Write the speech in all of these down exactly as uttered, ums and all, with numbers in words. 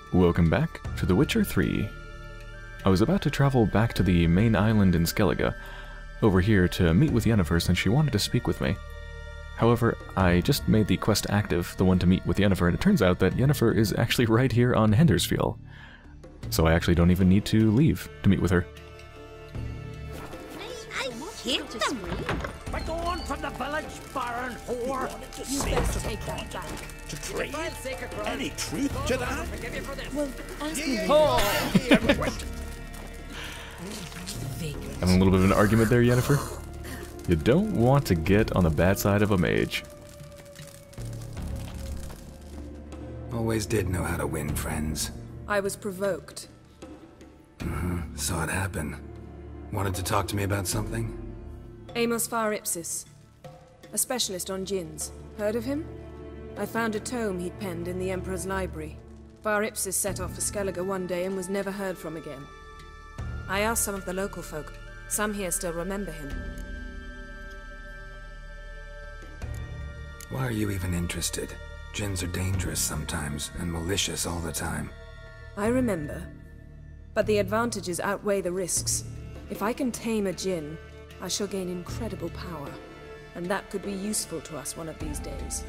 Welcome back to The Witcher three. I was about to travel back to the main island in Skellige, over here to meet with Yennefer since she wanted to speak with me. However, I just made the quest active, the one to meet with Yennefer, and it turns out that Yennefer is actually right here on Hendersfjall. So I actually don't even need to leave to meet with her. I hit them. We're going from the village, Baron whore. You best take that back. To trade? Any truth to that? Well, ask me. Having a little bit of an argument there, Yennefer? You don't want to get on the bad side of a mage. Always did know how to win friends. I was provoked. Mm-hmm. Saw it happen. Wanted to talk to me about something? Amos Far Ipsis, a specialist on djinns. Heard of him? I found a tome he'd penned in the Emperor's library. Far Ipsis set off for Skellige one day and was never heard from again. I asked some of the local folk. Some here still remember him. Why are you even interested? Djinns are dangerous sometimes, and malicious all the time. I remember. But the advantages outweigh the risks. If I can tame a djinn, I shall gain incredible power. And that could be useful to us one of these days.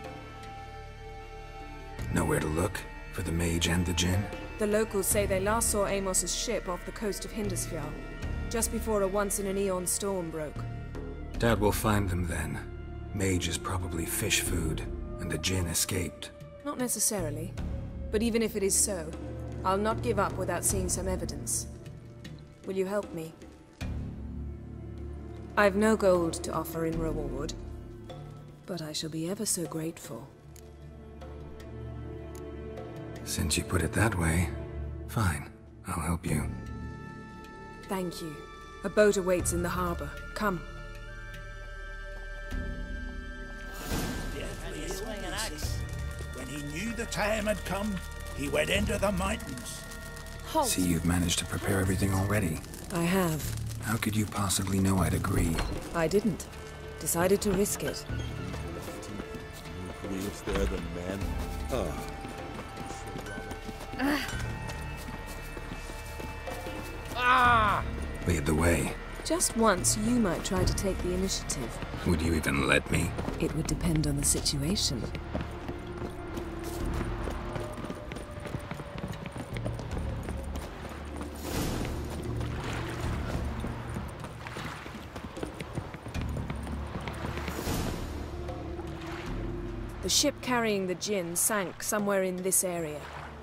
Nowhere to look? For the mage and the djinn? The locals say they last saw Amos's ship off the coast of Hendersfjall, just before a once-in-an-eon storm broke. Doubt we'll find them then. Mage is probably fish food, and the djinn escaped. Not necessarily. But even if it is so, I'll not give up without seeing some evidence. Will you help me? I've no gold to offer in reward, but I shall be ever so grateful. Since you put it that way, fine. I'll help you. Thank you. A boat awaits in the harbor. Come. When he knew the time had come, he went into the mountains. Halt. See, you've managed to prepare everything already. I have. How could you possibly know I'd agree? I didn't. Decided to risk it. Ah! Lead the way. Just once, you might try to take the initiative. Would you even let me? It would depend on the situation. The ship carrying the djinn sank somewhere in this area.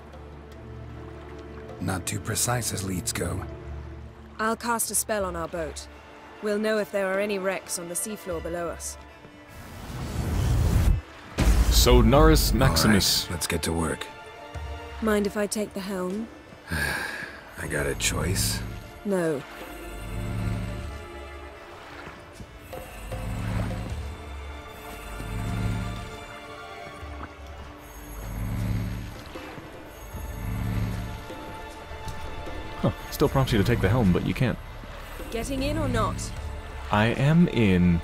Not too precise as leads go. I'll cast a spell on our boat. We'll know if there are any wrecks on the seafloor below us. So Naris Maximus. All right, let's get to work. Mind if I take the helm? I got a choice. No. Huh. Still prompts you to take the helm, but you can't. Getting in or not? I am in.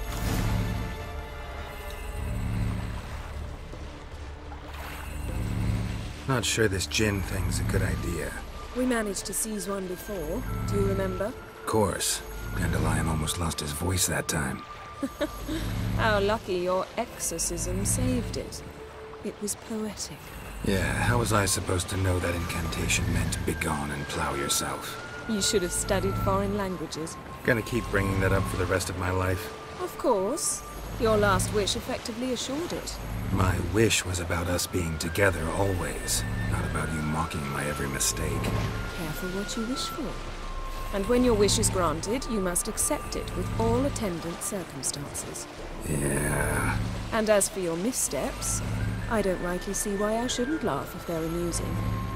Not sure this djinn thing's a good idea. We managed to seize one before. Do you remember? Of course. Dandelion almost lost his voice that time. How lucky your exorcism saved it. It was poetic. Yeah, how was I supposed to know that incantation meant begone and plow yourself? You should have studied foreign languages. Gonna keep bringing that up for the rest of my life. Of course. Your last wish effectively assured it. My wish was about us being together always, not about you mocking my every mistake. Careful what you wish for. And when your wish is granted, you must accept it with all attendant circumstances. Yeah. And as for your missteps, I don't rightly see why I shouldn't laugh if they're amusing.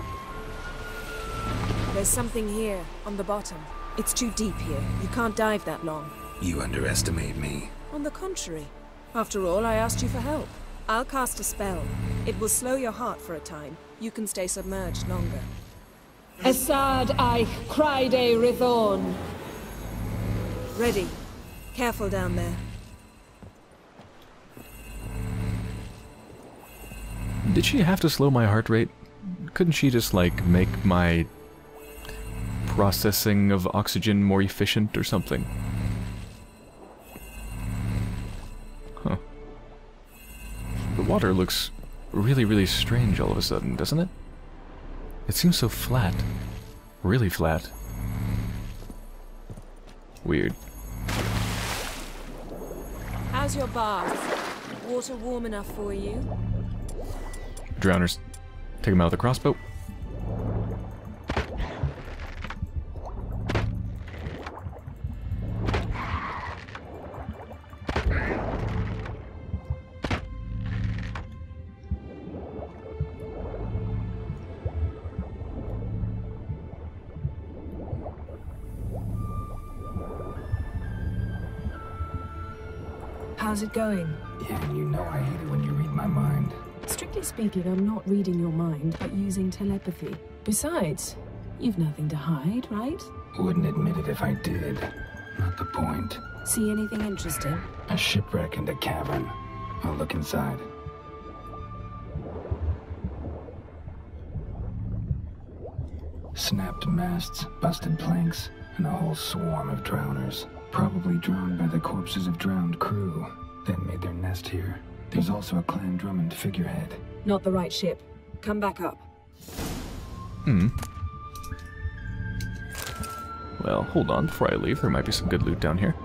There's something here, on the bottom. It's too deep here. You can't dive that long. You underestimate me. On the contrary. After all, I asked you for help. I'll cast a spell. It will slow your heart for a time. You can stay submerged longer. Assad I cried a Rithorn. Ready. Careful down there. Did she have to slow my heart rate? couldn't she just, like, make my processing of oxygen more efficient or something? Huh. The water looks really, really strange all of a sudden, doesn't it? It seems so flat. Really flat. Weird. How's your bath? Water warm enough for you? Drowners. Take him out with a crossbow. How's it going? Yeah, you know I hate it when you read my mind. Strictly speaking, I'm not reading your mind, but using telepathy. Besides, you've nothing to hide, right? Wouldn't admit it if I did. Not the point. See anything interesting? A shipwreck and a cavern. I'll look inside. Snapped masts, busted planks, and a whole swarm of drowners. Probably drowned by the corpses of drowned crew, then made their nest here. There's also a Clan Drummond figurehead. Not the right ship. Come back up. Hmm. Well, hold on. Before I leave, there might be some good loot down here.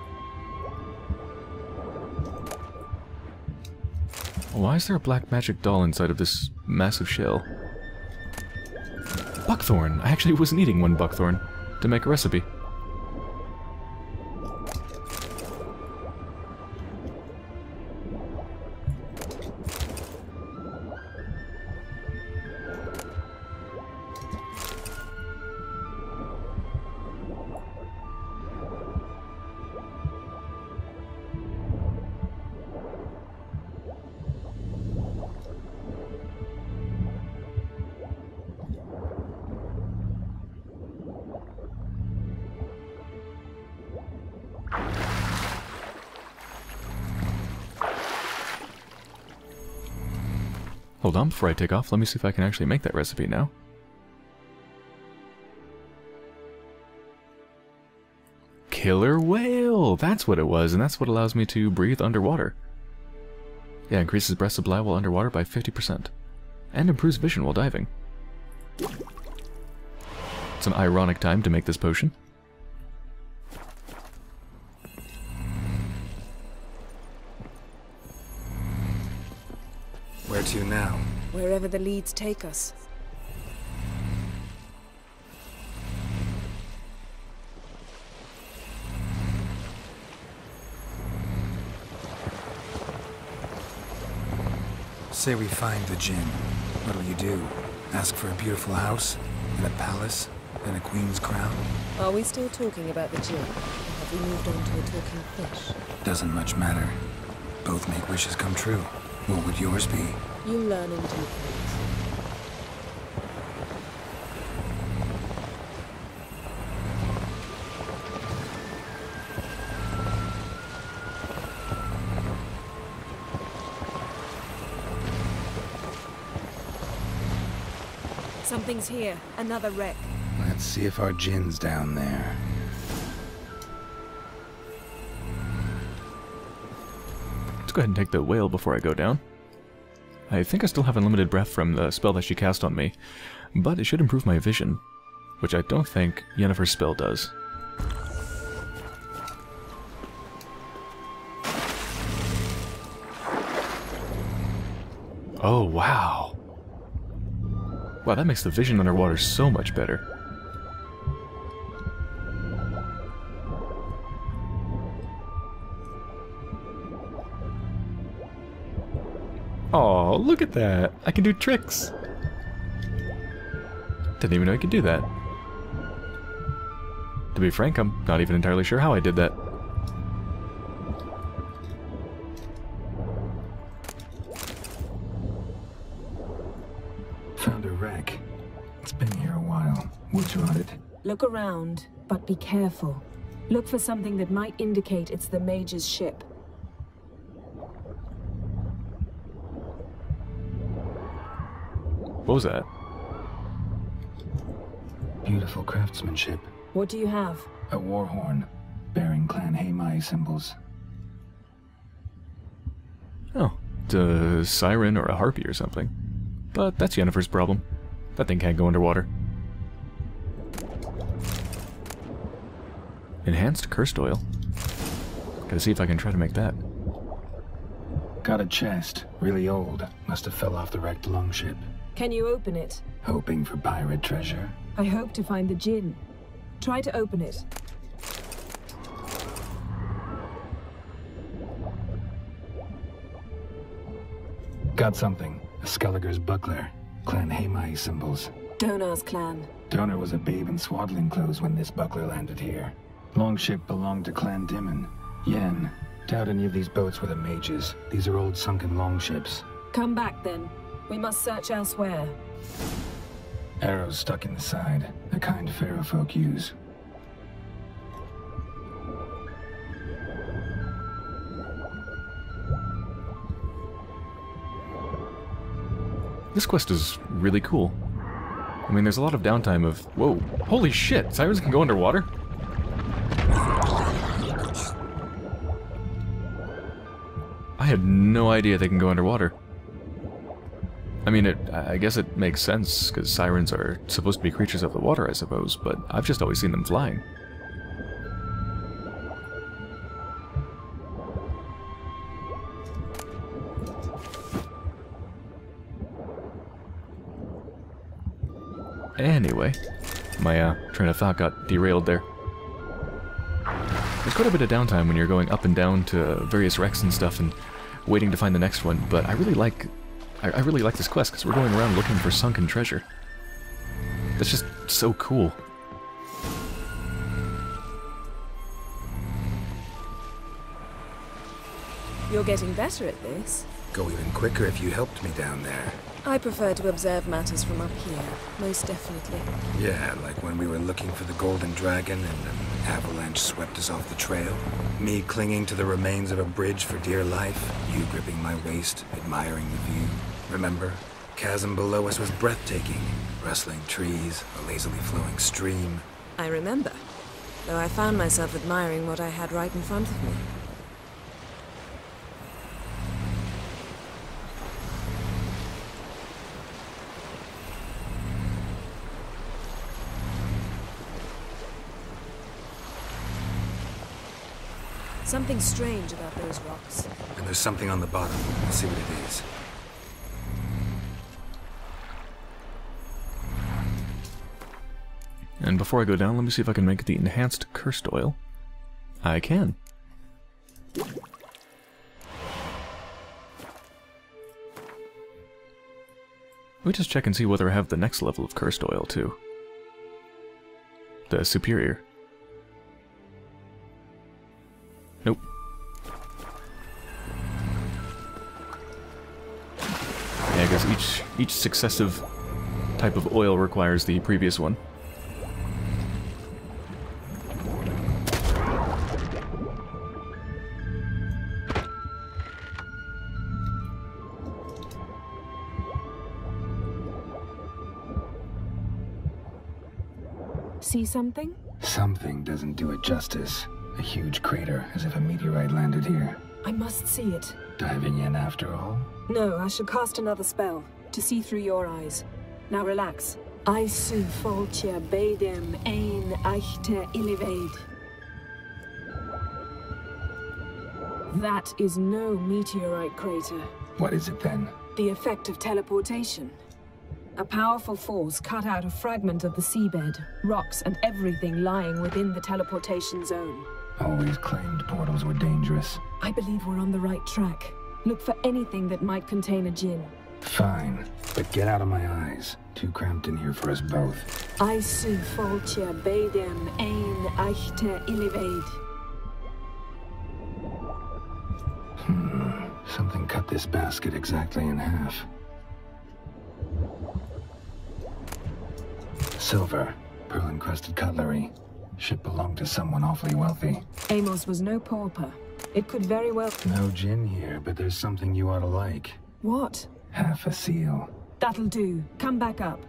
Why is there a black magic doll inside of this massive shell? Buckthorn! I actually was needing one buckthorn to make a recipe. Hold on, before I take off, let me see if I can actually make that recipe now. Killer whale! That's what it was, and that's what allows me to breathe underwater. Yeah, increases breath supply while underwater by fifty percent. And improves vision while diving. It's an ironic time to make this potion. Where to now? Wherever the leads take us. Say we find the Jinn. What'll you do? Ask for a beautiful house? And a palace? And a queen's crown? Are we still talking about the Jinn? Or have we moved on to a talking fish? Doesn't much matter. Both make wishes come true. What would yours be? You learn in two things. Something's here. Another wreck. Let's see if our Jinn's down there. Let's go ahead and take the whale before I go down. I think I still have unlimited breath from the spell that she cast on me, but it should improve my vision, which I don't think Yennefer's spell does. Oh, wow. Wow, that makes the vision underwater so much better. Oh, look at that! I can do tricks! Didn't even know I could do that. To be frank, I'm not even entirely sure how I did that. Found a wreck. It's been here a while. What's on it? Look around, but be careful. Look for something that might indicate it's the Mage's ship. What was that? Beautiful craftsmanship. What do you have? A war horn, bearing Clan Haimai symbols. Oh, it's a siren or a harpy or something. But that's Yennefer's problem. That thing can't go underwater. Enhanced cursed oil. Gotta see if I can try to make that. Got a chest, really old. Must have fell off the wrecked longship. Can you open it? Hoping for pirate treasure. I hope to find the djinn. Try to open it. Got something. A Skelliger's buckler. Clan Haimai symbols. Donar's clan. Donar was a babe in swaddling clothes when this buckler landed here. Longship belonged to Clan Dimon. Yen. Doubt any of these boats were the mages. These are old sunken longships. Come back then. We must search elsewhere. Arrows stuck in the side. The kind Pharaoh folk use. This quest is really cool. I mean, there's a lot of downtime of... Whoa, holy shit, sirens can go underwater? I had no idea they can go underwater. I mean, it, I guess it makes sense, because sirens are supposed to be creatures of the water, I suppose, but I've just always seen them flying. Anyway, my uh, train of thought got derailed there. There's quite a bit of downtime when you're going up and down to various wrecks and stuff and waiting to find the next one, but I really like I, I really like this quest because we're going around looking for sunken treasure. That's just so cool. You're getting better at this. Go even quicker if you helped me down there. I prefer to observe matters from up here, most definitely. Yeah, like when we were looking for the golden dragon and an avalanche swept us off the trail. Me clinging to the remains of a bridge for dear life. You gripping my waist, admiring the view. Remember? Chasm below us was breathtaking. Rustling trees, a lazily flowing stream. I remember, though I found myself admiring what I had right in front of me. Something strange about those rocks. And there's something on the bottom. Let's see what it is. And before I go down, let me see if I can make the enhanced cursed oil. I can. Let me just check and see whether I have the next level of cursed oil, too. The superior. Nope. Yeah, I guess each, each successive type of oil requires the previous one. See something? Something doesn't do it justice. A huge crater, as if a meteorite landed here. I must see it. Diving in after all? No, I shall cast another spell, to see through your eyes. Now relax. Aisu foltia beidem ein eichte iliveid. That is no meteorite crater. What is it then? The effect of teleportation. A powerful force cut out a fragment of the seabed, rocks and everything lying within the teleportation zone. Always claimed portals were dangerous. I believe we're on the right track. Look for anything that might contain a djinn. Fine, but get out of my eyes. Too cramped in here for us both. Aisu foltia beidem ein eichte iliveid. Hmm, something cut this basket exactly in half. Silver, pearl-encrusted cutlery. Ship belonged to someone awfully wealthy. Amos was no pauper. It could very well... No gin here, but there's something you ought to like. What? Half a seal. That'll do. Come back up.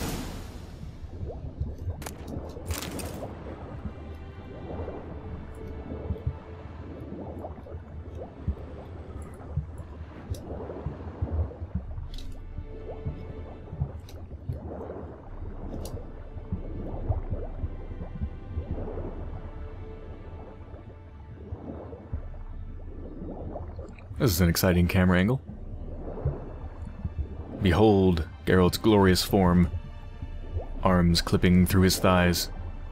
This is an exciting camera angle. Behold Geralt's glorious form, arms clipping through his thighs.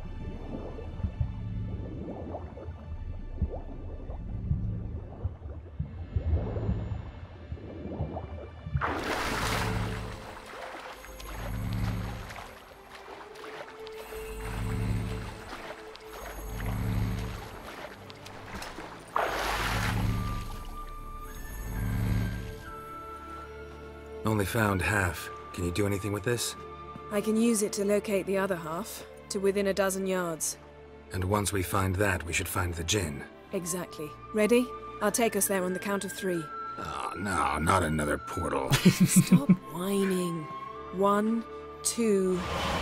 Only found half. Can you do anything with this? I can use it to locate the other half, to within a dozen yards. And once we find that, we should find the Jinn. Exactly. Ready? I'll take us there on the count of three. Oh, no, not another portal. Stop whining. One, two...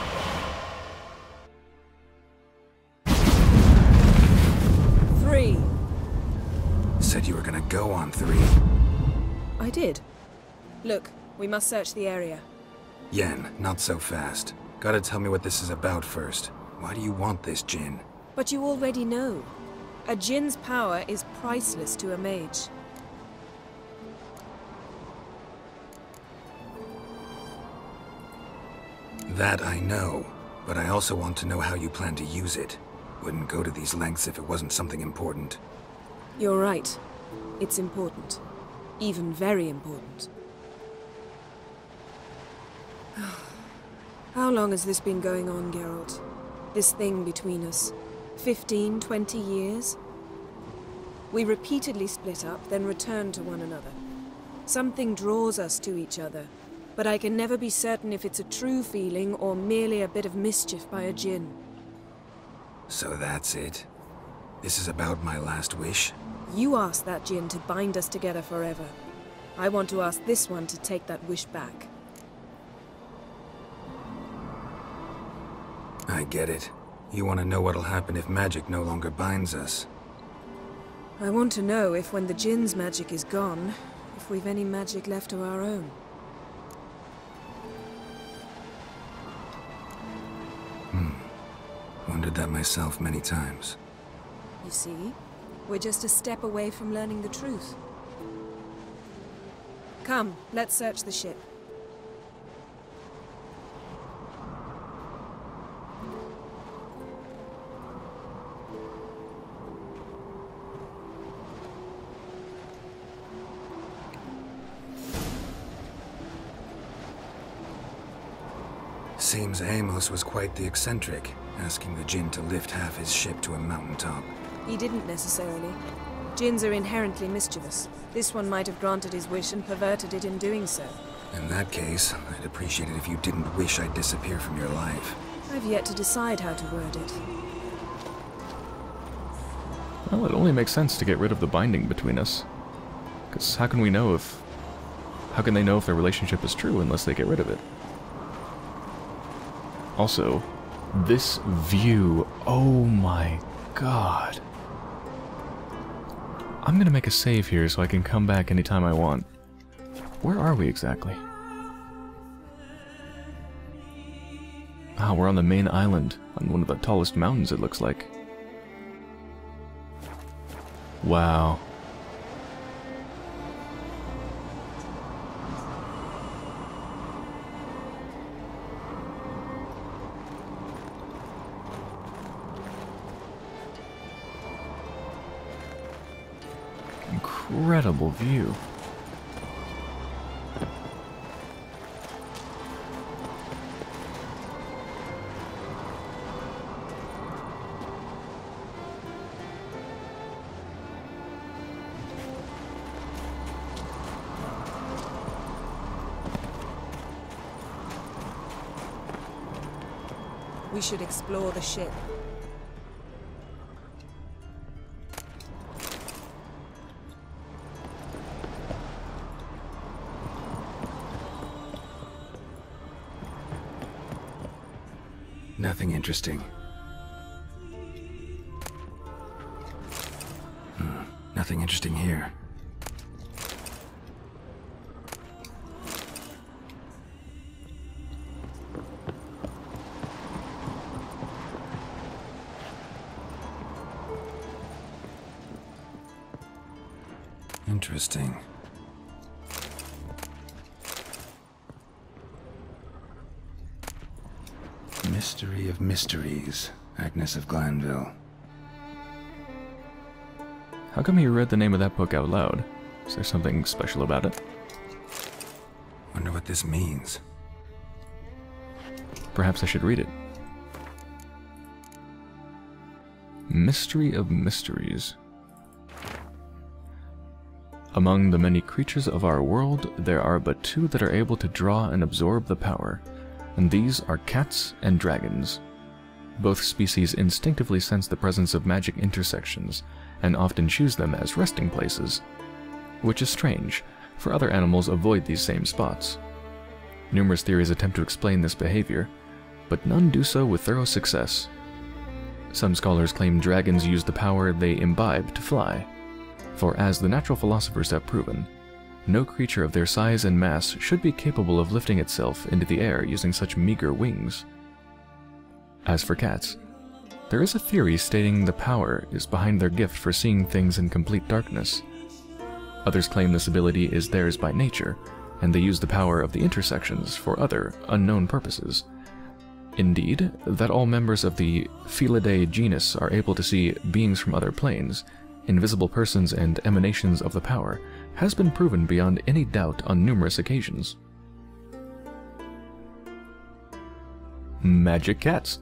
Three. Said you were gonna go on three. I did. Look, we must search the area. Yen, not so fast. Gotta tell me what this is about first. Why do you want this Jinn? But you already know. A Jinn's power is priceless to a mage. That I know, but I also want to know how you plan to use it. Wouldn't go to these lengths if it wasn't something important. You're right. It's important. Even very important. How long has this been going on, Geralt? This thing between us? Fifteen, twenty years? We repeatedly split up, then returned to one another. Something draws us to each other, but I can never be certain if it's a true feeling or merely a bit of mischief by a Jinn. So that's it? This is about my last wish? You asked that Jinn to bind us together forever. I want to ask this one to take that wish back. I get it. You want to know what'll happen if magic no longer binds us. I want to know if when the Jinn's magic is gone, if we've any magic left of our own. Hmm. Wondered that myself many times. You see? We're just a step away from learning the truth. Come, let's search the ship. Seems Amos was quite the eccentric, asking the Jinn to lift half his ship to a mountaintop. He didn't necessarily. Jinns are inherently mischievous. This one might have granted his wish and perverted it in doing so. In that case, I'd appreciate it if you didn't wish I'd disappear from your life. I've yet to decide how to word it. Well, it only makes sense to get rid of the binding between us. Because how can we know if... How can they know if their relationship is true unless they get rid of it? Also, this view, oh my god. I'm gonna make a save here so I can come back anytime I want. Where are we exactly? Ah, we're on the main island, on one of the tallest mountains it looks like. Wow. Incredible view. We should explore the ship. Nothing interesting. Hmm. Nothing interesting here. Interesting. Mystery of Mysteries, Agnes of Glanville. How come you read the name of that book out loud? Is there something special about it? Wonder what this means. Perhaps I should read it. Mystery of Mysteries. Among the many creatures of our world, there are but two that are able to draw and absorb the power, and these are cats and dragons. Both species instinctively sense the presence of magic intersections, and often choose them as resting places. Which is strange, for other animals avoid these same spots. Numerous theories attempt to explain this behavior, but none do so with thorough success. Some scholars claim dragons use the power they imbibe to fly, for as the natural philosophers have proven, no creature of their size and mass should be capable of lifting itself into the air using such meager wings. As for cats, there is a theory stating the power is behind their gift for seeing things in complete darkness. Others claim this ability is theirs by nature, and they use the power of the intersections for other, unknown purposes. Indeed, that all members of the Felidae genus are able to see beings from other planes, invisible persons and emanations of the power, has been proven beyond any doubt on numerous occasions. Magic cats.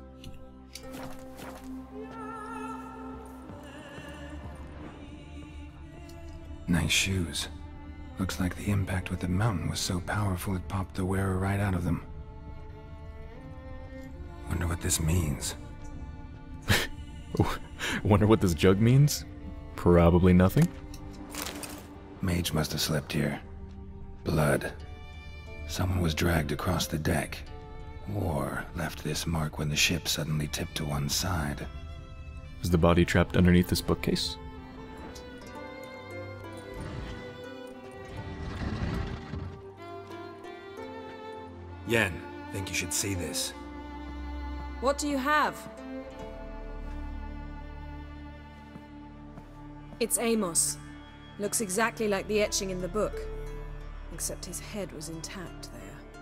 Nice shoes. Looks like the impact with the mountain was so powerful it popped the wearer right out of them. Wonder what this means. Wonder what this jug means? Probably nothing. Mage must have slept here. Blood. Someone was dragged across the deck. Or left this mark when the ship suddenly tipped to one side. Is the body trapped underneath this bookcase? Yen, think you should see this. What do you have? It's Amos. Looks exactly like the etching in the book. Except his head was intact there.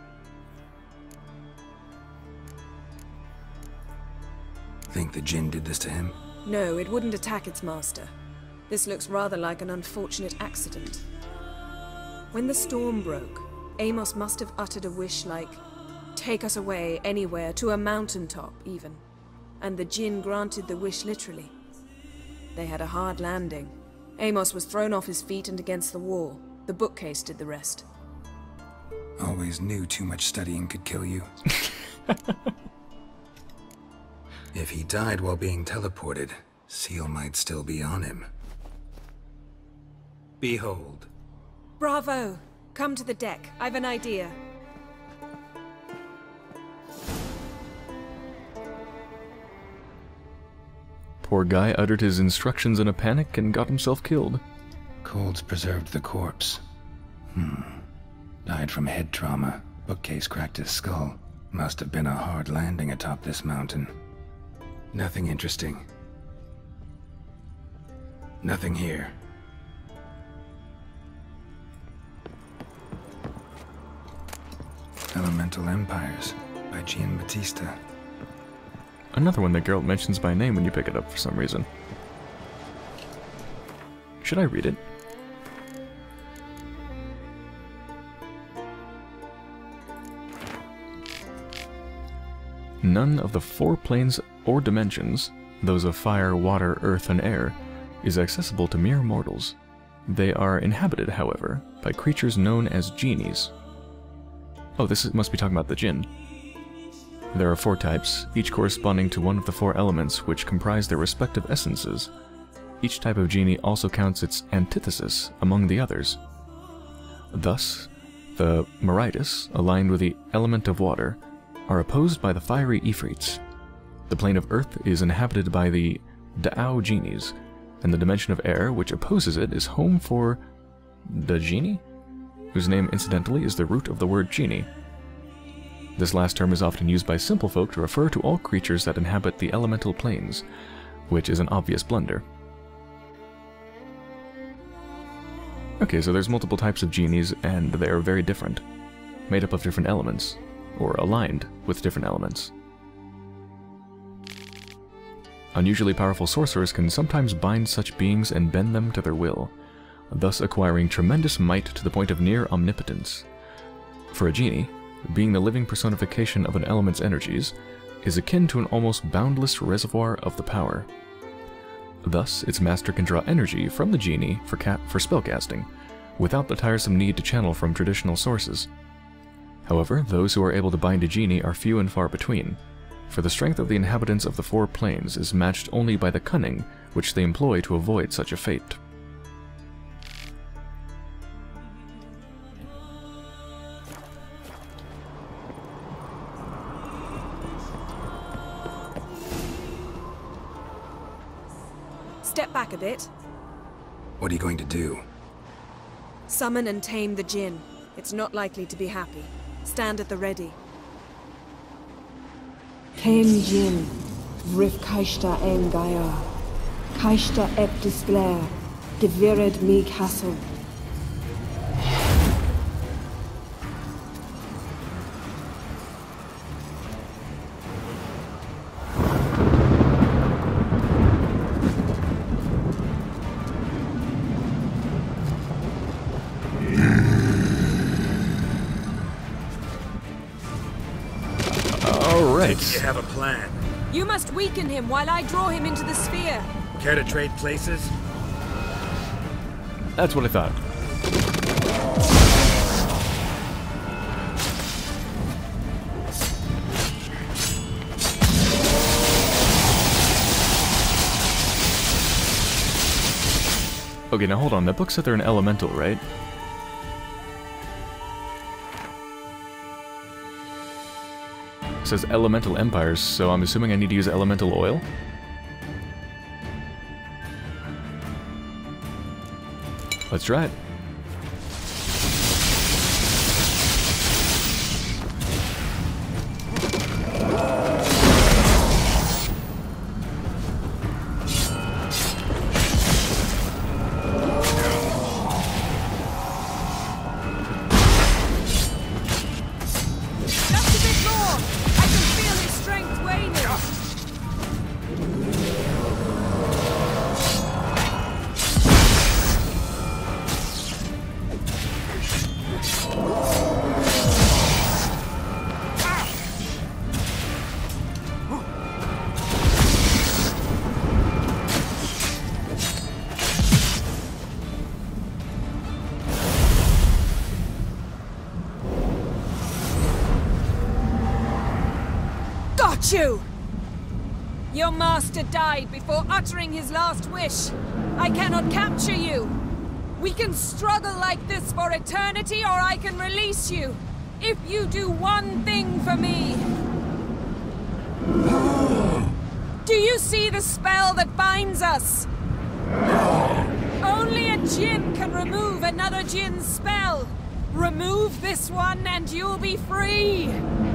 Think the djinn did this to him? No, it wouldn't attack its master. This looks rather like an unfortunate accident. When the storm broke, Amos must have uttered a wish like, "Take us away, anywhere, to a mountaintop, even." And the djinn granted the wish literally. They had a hard landing. Amos was thrown off his feet and against the wall. The bookcase did the rest. Always knew too much studying could kill you. If he died while being teleported, Seal might still be on him. Behold. Bravo! Come to the deck. I've an idea. Poor guy uttered his instructions in a panic and got himself killed. Colds preserved the corpse. Hmm. Died from head trauma. Bookcase cracked his skull. Must have been a hard landing atop this mountain. Nothing interesting. Nothing here. Elemental Empires by Giambattista. Another one that Geralt mentions by name when you pick it up for some reason. Should I read it? None of the four planes or dimensions, those of fire, water, earth, and air, is accessible to mere mortals. They are inhabited, however, by creatures known as genies. Oh, this is, must be talking about the djinn. There are four types, each corresponding to one of the four elements which comprise their respective essences. Each type of genie also counts its antithesis among the others. Thus, the Meritus, aligned with the element of water, are opposed by the fiery Ifrits, The plane of Earth is inhabited by the Dao genies, and the dimension of air, which opposes it, is home for the genie, whose name incidentally is the root of the word genie. This last term is often used by simple folk to refer to all creatures that inhabit the elemental planes, which is an obvious blunder. Okay, so there's multiple types of genies, and they are very different, made up of different elements, or aligned with different elements. Unusually powerful sorcerers can sometimes bind such beings and bend them to their will, thus acquiring tremendous might to the point of near omnipotence. For a genie, being the living personification of an element's energies, is akin to an almost boundless reservoir of the power. Thus, its master can draw energy from the genie for, ca for spellcasting, without the tiresome need to channel from traditional sources. However, those who are able to bind a genie are few and far between, for the strength of the inhabitants of the four planes is matched only by the cunning which they employ to avoid such a fate. Step back a bit. What are you going to do? Summon and tame the Jinn. It's not likely to be happy. Stand at the ready. Tame Jinn, Rif Kaishta en Gaia, Kaishta ep Disglair, Devired mi Castle. You have a plan. You must weaken him while I draw him into the sphere. Care to trade places? That's what I thought. Okay, now hold on. That book said they're an elemental, right? It says elemental empires, so I'm assuming I need to use elemental oil? Let's try it. You! Your master died before uttering his last wish. I cannot capture you. We can struggle like this for eternity, or I can release you. If you do one thing for me. Do you see the spell that binds us? Only a Jinn can remove another Jinn's spell. Remove this one and you'll be free.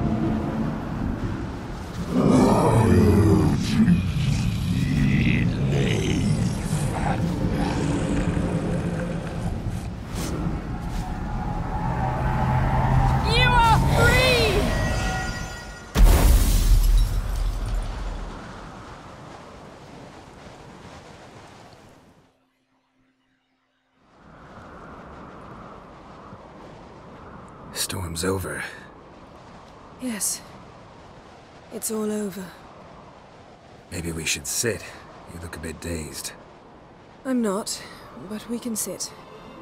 Storm's over. Yes. It's all over. Maybe we should sit. You look a bit dazed. I'm not, but we can sit.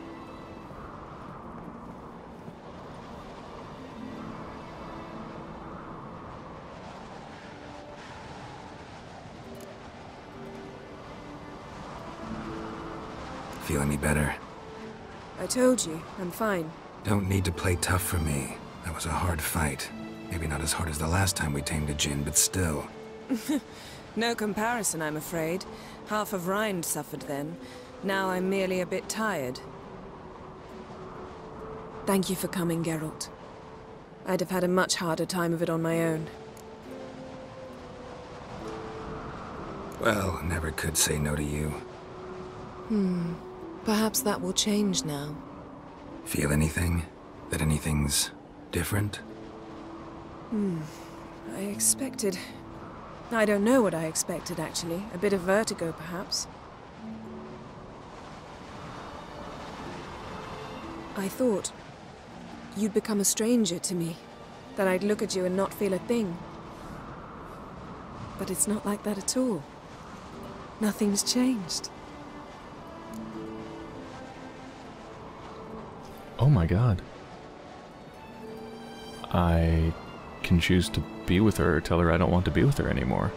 Feel any better? I told you, I'm fine. Don't need to play tough for me. That was a hard fight. Maybe not as hard as the last time we tamed a Jinn, but still. No comparison, I'm afraid. Half of Rind suffered then. Now I'm merely a bit tired. Thank you for coming, Geralt. I'd have had a much harder time of it on my own. Well, never could say no to you. Hmm. Perhaps that will change now. Feel anything? That anything's different? Hmm. I expected... I don't know what I expected, actually. A bit of vertigo, perhaps. I thought you'd become a stranger to me. That I'd look at you and not feel a thing. But it's not like that at all. Nothing's changed. Oh my god. I can choose to be with her or tell her I don't want to be with her anymore.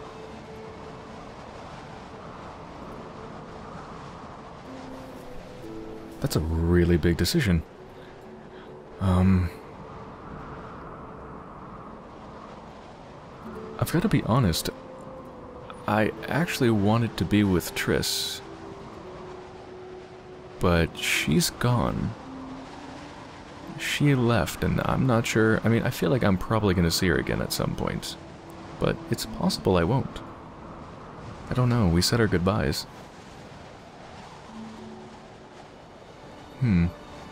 That's a really big decision. Um... I've got to be honest. I actually wanted to be with Triss. But she's gone. She left, and I'm not sure. I mean, I feel like I'm probably going to see her again at some point. But it's possible I won't. I don't know. We said our goodbyes. Hmm.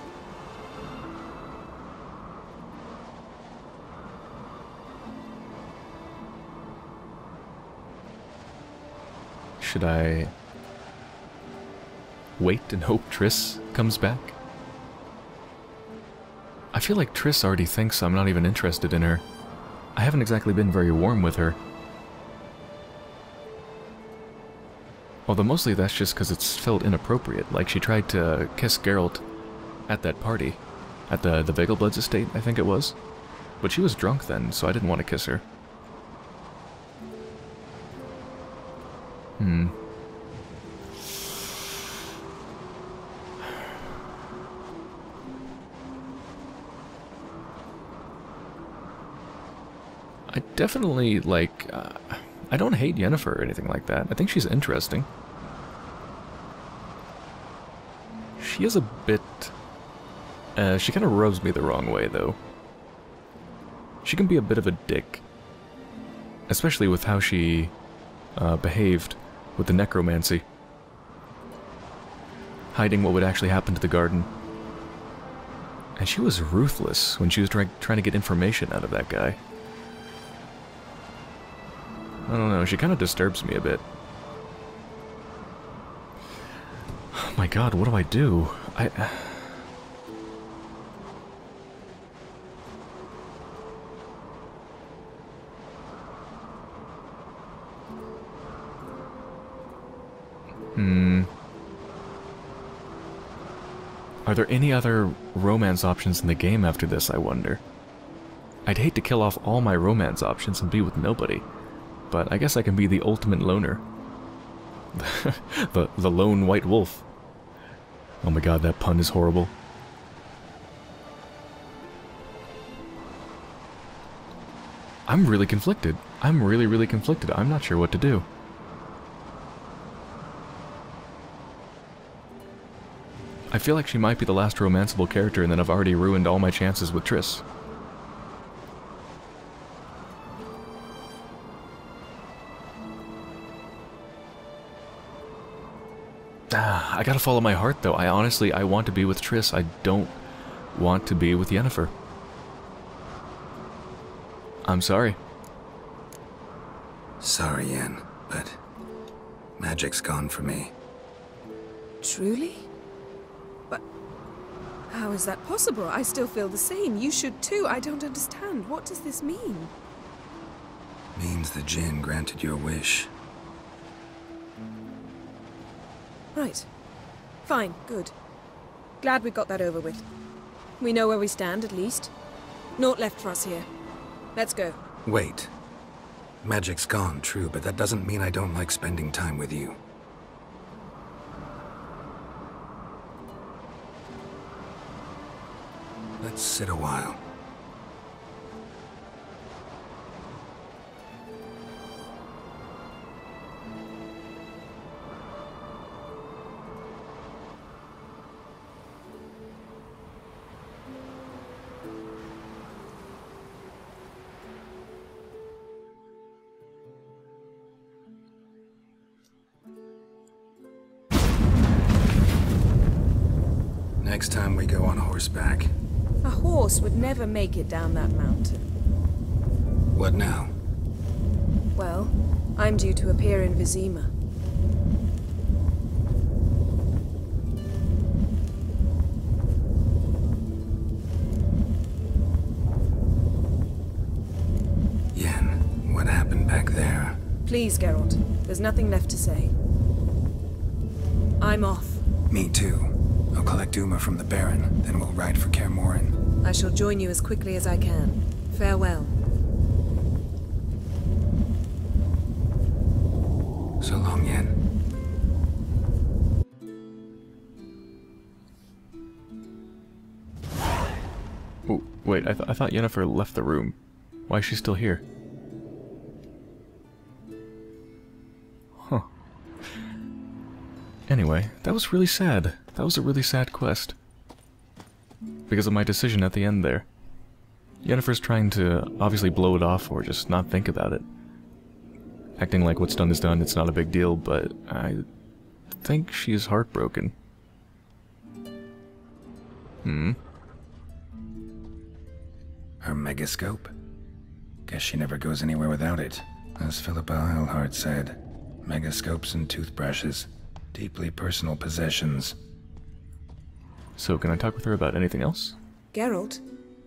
Should I wait and hope Triss comes back? I feel like Triss already thinks I'm not even interested in her. I haven't exactly been very warm with her. Although mostly that's just because it's felt inappropriate, like she tried to kiss Geralt at that party. At the, the Vegelbloods estate, I think it was. But she was drunk then, so I didn't want to kiss her. Hmm. I definitely, like, uh, I don't hate Yennefer or anything like that. I think she's interesting. She is a bit... Uh, she kind of rubs me the wrong way, though. She can be a bit of a dick. Especially with how she uh, behaved with the necromancy. Hiding what would actually happen to the garden. And she was ruthless when she was try trying to get information out of that guy. I don't know, she kind of disturbs me a bit. Oh my god, what do I do? I... Hmm... Are there any other romance options in the game after this, I wonder? I'd hate to kill off all my romance options and be with nobody. But I guess I can be the ultimate loner. the, the lone white wolf. Oh my god, that pun is horrible. I'm really conflicted. I'm really, really conflicted. I'm not sure what to do. I feel like she might be the last romanceable character, and then I've already ruined all my chances with Triss. Ah, I gotta follow my heart, though. I honestly, I want to be with Triss. I don't want to be with Yennefer. I'm sorry. Sorry, Yen, but magic's gone for me. Truly? But how is that possible? I still feel the same. You should too. I don't understand. What does this mean? Means the Jinn granted your wish. Right. Fine. Good. Glad we got that over with. We know where we stand, at least. Naught left for us here. Let's go. Wait. Magic's gone, true, but that doesn't mean I don't like spending time with you. Let's sit a while. next time we go on horseback. A horse would never make it down that mountain. What now? Well, I'm due to appear in Vizima. Yen, what happened back there? Please, Geralt. There's nothing left to say. I'm off. Me too. I'll collect Uma from the Baron, then we'll ride for Kaer Morhen. I shall join you as quickly as I can. Farewell. So long, Yen. Oh, wait, I, th I thought Yennefer left the room. Why is she still here? Huh. Anyway, that was really sad. That was a really sad quest. Because of my decision at the end there. Yennefer's trying to obviously blow it off or just not think about it. Acting like what's done is done, it's not a big deal, but I think she's heartbroken. Hmm? Her megascope? Guess she never goes anywhere without it. As Philippa Eilhart said, megascopes and toothbrushes. Deeply personal possessions. So, can I talk with her about anything else? Geralt?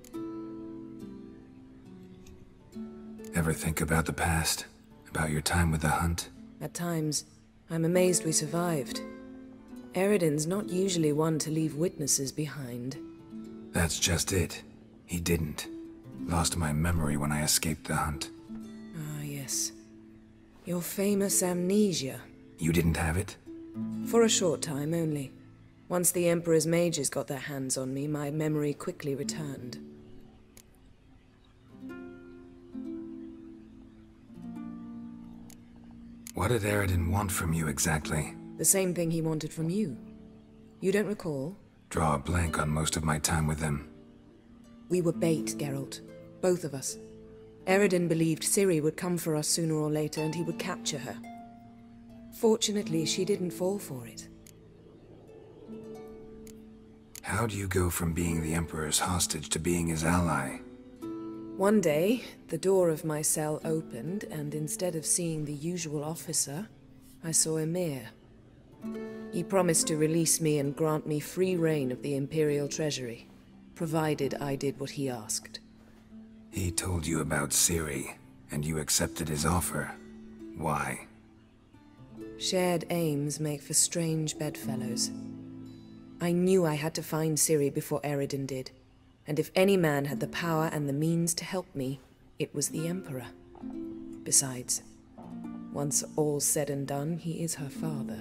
Ever think about the past? About your time with the hunt? At times, I'm amazed we survived. Eredin's not usually one to leave witnesses behind. That's just it. He didn't. Lost my memory when I escaped the hunt. Ah, yes. Your famous amnesia. You didn't have it? For a short time only. Once the Emperor's mages got their hands on me, my memory quickly returned. What did Eredin want from you exactly? The same thing he wanted from you. You don't recall? Draw a blank on most of my time with him. We were bait, Geralt. Both of us. Eredin believed Ciri would come for us sooner or later and he would capture her. Fortunately, she didn't fall for it. How do you go from being the Emperor's hostage to being his ally? One day, the door of my cell opened, and instead of seeing the usual officer, I saw Emir. He promised to release me and grant me free reign of the Imperial Treasury, provided I did what he asked. He told you about Ciri, and you accepted his offer. Why? Shared aims make for strange bedfellows. I knew I had to find Ciri before Eredin did, and if any man had the power and the means to help me, it was the Emperor. Besides, once all's said and done, he is her father.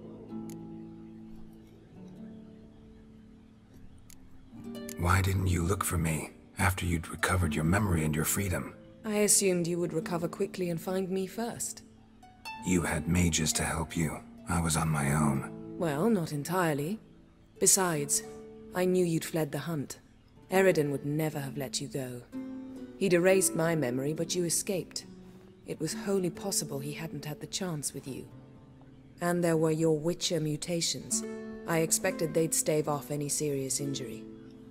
Why didn't you look for me after you'd recovered your memory and your freedom? I assumed you would recover quickly and find me first. You had mages to help you. I was on my own. Well, not entirely. Besides, I knew you'd fled the hunt. Eredin would never have let you go. He'd erased my memory, but you escaped. It was wholly possible he hadn't had the chance with you. And there were your Witcher mutations. I expected they'd stave off any serious injury.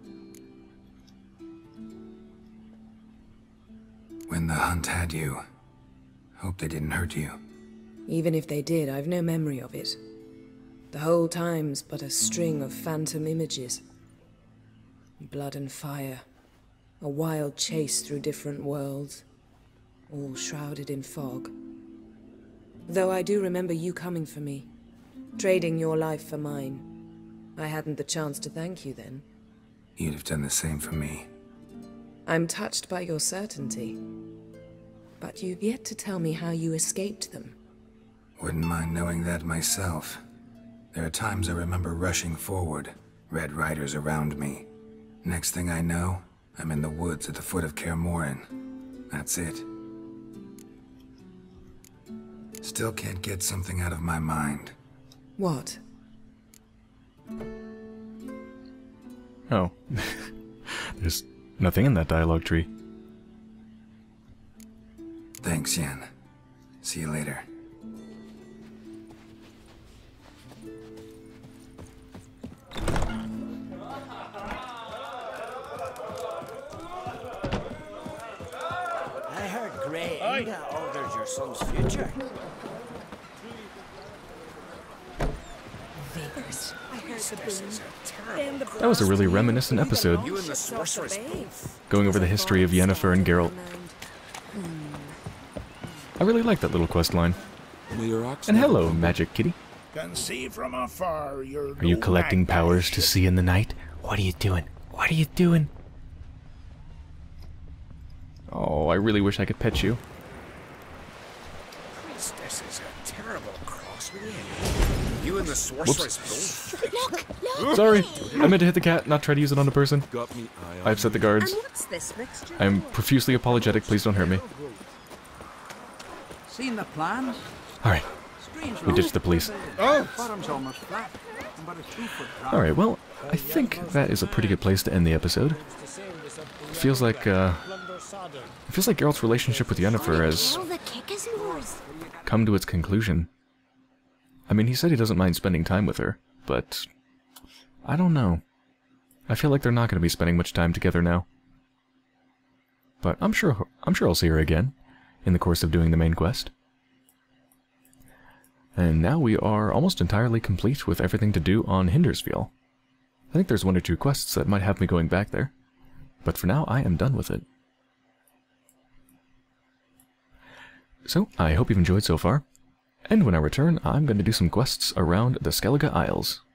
When the hunt had you, hope they didn't hurt you. Even if they did, I've no memory of it. The whole time's but a string of phantom images. Blood and fire. A wild chase through different worlds. All shrouded in fog. Though I do remember you coming for me. Trading your life for mine. I hadn't the chance to thank you then. You'd have done the same for me. I'm touched by your certainty. But you've yet to tell me how you escaped them. Wouldn't mind knowing that myself. There are times I remember rushing forward, Red Riders around me. Next thing I know, I'm in the woods at the foot of Kaer Morhen. That's it. Still can't get something out of my mind. What? Oh. There's nothing in that dialogue tree. Thanks, Yen. See you later. Maybe that alters your son's future. That was a really reminiscent episode, You and the sorceress both. going over the history of Yennefer and Geralt. I really like that little quest line. And hello, Magic Kitty. Can see from afar your Are you collecting powers to see in the night? What are you doing? What are you doing? Oh, I really wish I could pet you. Priestess is a terrible cross with you. You and the sorceress both. Look, look! Sorry, I meant to hit the cat, not try to use it on a person. Got me eye on I upset the guards. And what's this mixture? I am profusely apologetic, please don't hurt me. Seen the plans? Alright, we ditched the police. Oh! Bottom's almost flat. But a two-foot drop. Alright, well, I think that is a pretty good place to end the episode. It feels like, uh... It feels like Geralt's relationship with Yennefer has All the kickers yours. come to its conclusion. I mean, he said he doesn't mind spending time with her, but... I don't know. I feel like they're not going to be spending much time together now. But I'm sure, I'm sure I'll see her again in the course of doing the main quest. And now we are almost entirely complete with everything to do on Hindersfjall. I think there's one or two quests that might have me going back there, but for now I am done with it. So, I hope you've enjoyed so far, and when I return, I'm going to do some quests around the Skellige Isles.